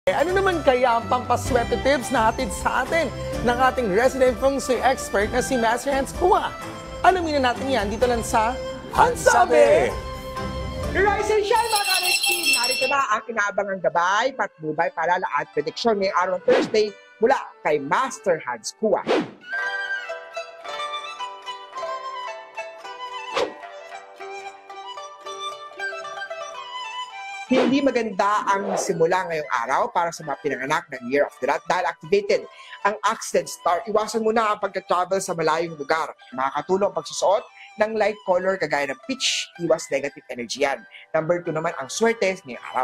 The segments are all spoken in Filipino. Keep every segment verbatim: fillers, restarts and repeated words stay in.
Eh, ano naman kaya ang pampaswerte tips na hatid sa atin ng ating resident feng shui expert na si Master Hans Kua? Alamin na natin yan dito lang sa Hansabi! Rise and shine mga ka-Team! Narito na ang inaabangang gabay, patnubay, paalala at prediksyon ngayong araw ng Thursday mula kay Master Hans Kua. Hindi maganda ang simula ngayong araw para sa mga pinanganak ng Year of the Rat dahil activated ang accident star. Iwasan muna ang pagka-travel sa malayong lugar. Makakatulong ang pagsusuot ng light color kagaya ng peach, iwas negative energy yan. Number two naman ang swerte ngayong araw.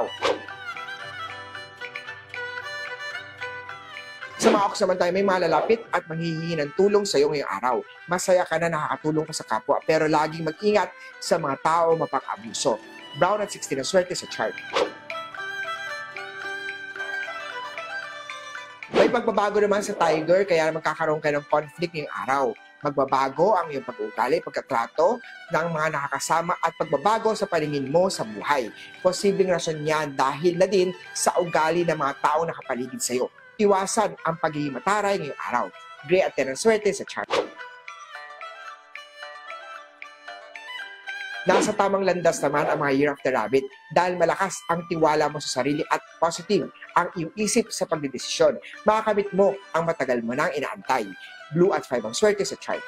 Sa mga ox naman tayo, may malalapit at manghihingi ng tulong sa iyo ngayong araw. Masaya ka na nakakatulong ka sa kapwa pero laging mag-ingat sa mga tao mapang-abuso. Brown at sixteen ang swerte sa chart. May pagbabago naman sa Tiger kaya magkakaroon ka ng conflict ngayong araw. Magbabago ang iyong pag-uugali, pagkatrato ng mga nakakasama at pagbabago sa paningin mo sa buhay. Posibleng rason niyan dahil na din sa ugali ng mga tao na nakapaligid sa iyo. Iwasan ang pagiging mataray ngayong araw. Gray at ten ang swerte sa chart. Nasa tamang landas naman ang mga Year of the Rabbit dahil malakas ang tiwala mo sa sarili at positive ang iyong isip sa pagdedesisyon. Makakamit mo ang matagal mo nang inaantay. Blue at five ang swerte sa chart.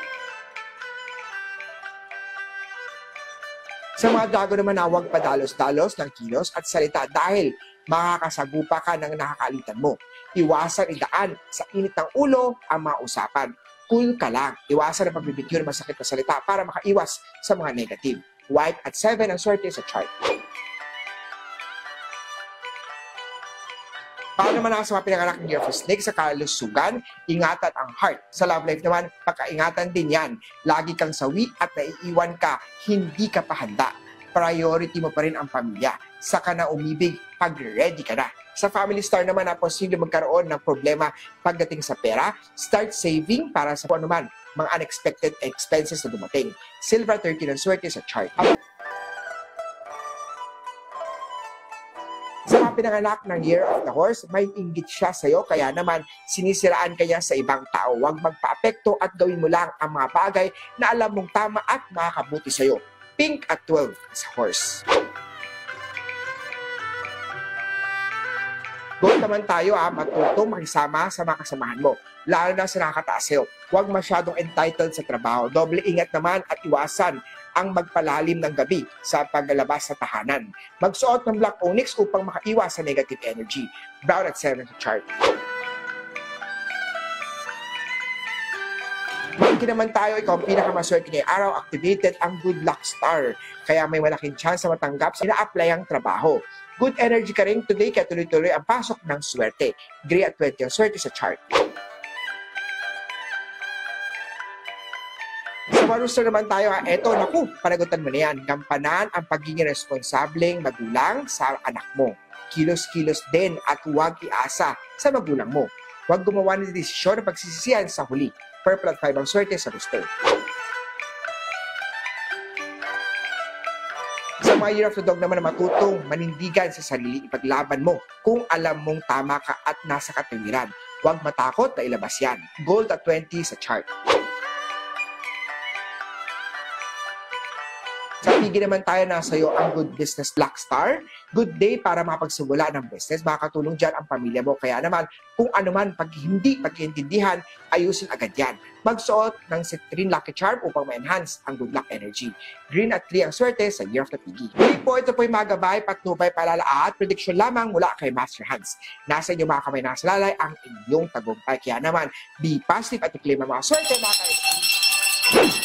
Sa mga Drago naman na huwag padalos-dalos ng kilos at salita dahil makakasagupa ka ng nakakaalitan mo. Iwasan idaan sa init ng ulo ang mga usapan. Cool ka lang. Iwasan ang pagbibigyo ng masakit na salita para makaiwas sa mga negative. White at seven ang swerte sa chart. Paano naman sa mga pinanganak ng Year of the Snake sa kalusugan, ingatan ang heart. Sa love life naman, pagkaingatan din yan. Lagi kang sawi at naiiwan ka, hindi ka pa handa. Priority mo pa rin ang pamilya. Saka na umibig pag ready ka na. Sa family star naman na posible magkaroon ng problema pagdating sa pera, start saving para sa kung ano man, mga unexpected expenses na dumating. Silver thirteen ang swerte sa chart. Sa mga pinanganak ng Year of the Horse, may inggit siya sa iyo kaya naman sinisiraan kanya sa ibang tao. Huwag magpa-apekto at gawin mo lang ang mga bagay na alam mong tama at makakabuti sa iyo. Pink at twelve sa horse. Goal naman tayo ah, matutong makisama sa mga kasamahan mo, lalo na sa nakakataas sa'yo. Huwag masyadong entitled sa trabaho. Doble ingat naman at iwasan ang magpalalim ng gabi sa paglalabas sa tahanan. Magsuot ng black onyx upang makaiwas sa negative energy. Brown at seven sa chart. Monkey naman tayo, ikaw ang pinakamaswerte ngayong araw, activated ang good luck star. Kaya may malaking chance na matanggap sa ina-apply ang trabaho. Good energy ka rin today kaya tuloy-tuloy ang pasok ng swerte. Gray at twenty ang swerte sa chart. Sa Maruster naman tayo, ha, eto, naku, panagutan mo na yan. Gampanan ang pagiging responsableng magulang sa anak mo. Kilos-kilos din at huwag iasa sa magulang mo. Huwag gumawa ng desisyon na pagsisisihan sa huli. Purple at five ang swerte sa Rooster. Sa mga Year of the Dog naman na matutong manindigan sa sarili, ipaglaban mo kung alam mong tama ka at nasa katawiran. Huwag matakot na ilabas yan. Gold at twenty sa chart. Sa pigi naman tayo na sa iyo ang good business black star. Good day para makapagsimula ng business. Makakatulong dyan ang pamilya mo. Kaya naman, kung ano man pag hindi pag-iintindihan, ayusin agad yan. Magsuot ng Citrine Lucky Charm upang ma-enhance ang good luck energy. Green at three ang swerte sa Year of the Pigi. Hindi po, ito po yung mga gabay, patnubay, paalala at prediction lamang mula kay Master Hans. Nasa inyo mga kamay nasa lalay ang inyong tagumpay. Kaya naman, be positive at i-claim ang mga swerte mga ka